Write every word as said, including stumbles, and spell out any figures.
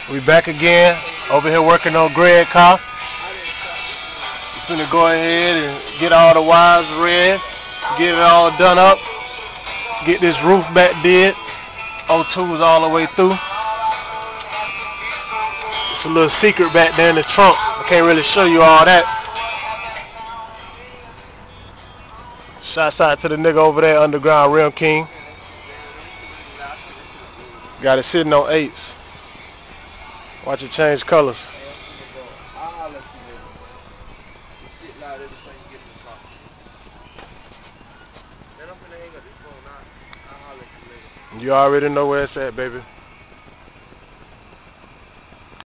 We back again, over here working on Greg car. We're finna go ahead and get all the wires red, get it all done up, get this roof back did. O two's all the way through. It's a little secret back there in the trunk. I can't really show you all that. Shouts out to the nigga over there, Underground Rim King. Got it sitting on eights. Watch it change colors. You already know where it's at, baby.